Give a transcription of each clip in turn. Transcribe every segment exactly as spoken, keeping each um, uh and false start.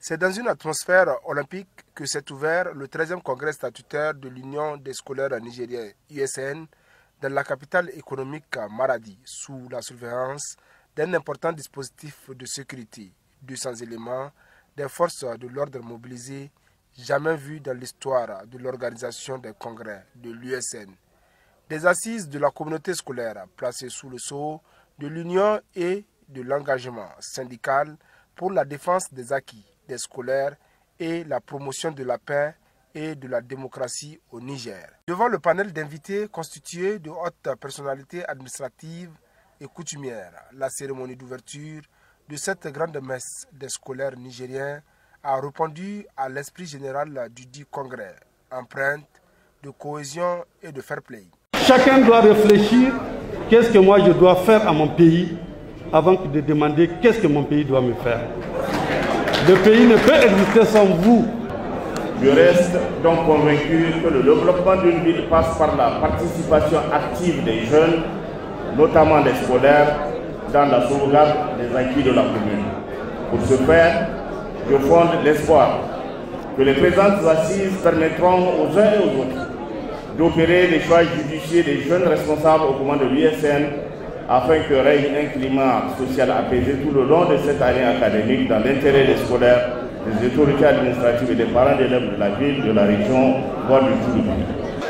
C'est dans une atmosphère olympique que s'est ouvert le treizième congrès statutaire de l'Union des scolaires nigériens U S N dans la capitale économique Maradi, sous la surveillance d'un important dispositif de sécurité, deux cents éléments des forces de l'ordre mobilisées jamais vues dans l'histoire de l'organisation des congrès de l'U S N. Des assises de la communauté scolaire placées sous le sceau de l'union et de l'engagement syndical pour la défense des acquis des scolaires et la promotion de la paix et de la démocratie au Niger. Devant le panel d'invités constitué de hautes personnalités administratives et coutumières, la cérémonie d'ouverture de cette grande messe des scolaires nigériens a répondu à l'esprit général du dit congrès, empreinte de cohésion et de fair play. Chacun doit réfléchir qu'est-ce que moi je dois faire à mon pays avant de demander qu'est-ce que mon pays doit me faire. Le pays ne peut exister sans vous. Je reste donc convaincu que le développement d'une ville passe par la participation active des jeunes, notamment des scolaires, dans la sauvegarde des acquis de la commune. Pour ce faire, je fonde l'espoir que les présentes assises permettront aux uns et aux autres d'opérer les choix judicieux des jeunes responsables au commandement de l'U S N afin que règne un climat social apaisé tout le long de cette année académique dans l'intérêt des scolaires, des autorités administratives et des parents d'élèves de la ville, de la région, voire de tout le monde.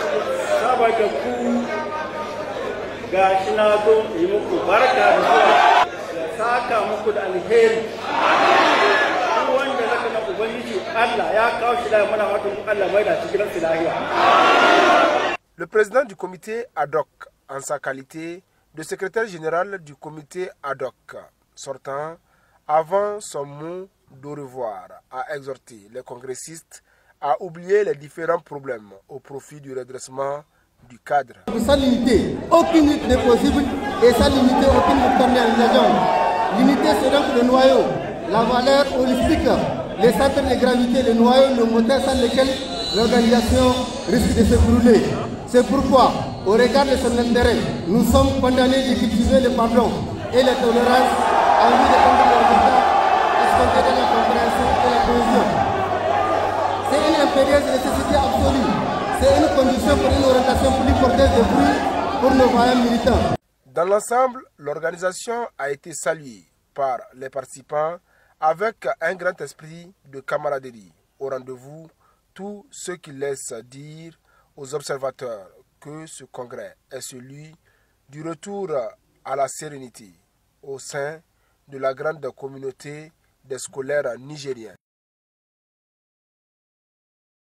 Le président du comité ad hoc, en sa qualité de secrétaire général du comité ad hoc sortant, avant son mot d'au revoir, a exhorté les congressistes à oublier les différents problèmes au profit du redressement du cadre. Sans limiter, aucune lutte n'est possible et sans limiter aucune organisation. L'unité c'est donc le noyau, la valeur holistique, les centres de gravité, le noyau, le moteur sans lequel l'organisation risque de se brûler. C'est pourquoi, au regard de son intérêt, nous sommes condamnés de cultiver le pardon et la tolérance en vue de conduire le résultat escompté de la compréhension et la cohésion. C'est une impérieuse nécessité absolue. C'est une condition pour une orientation plus porteuse de fruits pour nos vaillants militants. Dans l'ensemble, l'organisation a été saluée par les participants avec un grand esprit de camaraderie. Au rendez-vous, tout ce qui laisse dire aux observateurs que ce congrès est celui du retour à la sérénité au sein de la grande communauté des scolaires nigériens.